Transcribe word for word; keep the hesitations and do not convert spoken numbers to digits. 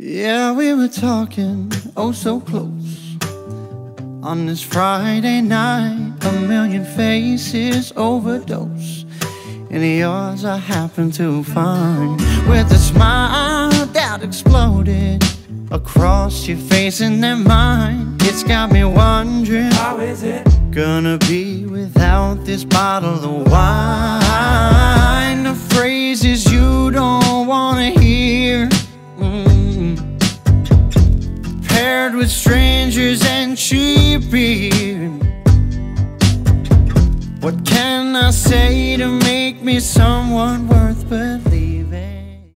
Yeah, we were talking oh so close on this Friday night. A million faces overdose, and yours I happened to find with a smile that exploded across your face and then mine. It's got me wondering, how is it gonna be without this bottle of wine? The phrases you don't wanna hear, mm, paired with strangers and cheap beer. What can I say to make me someone worth believing?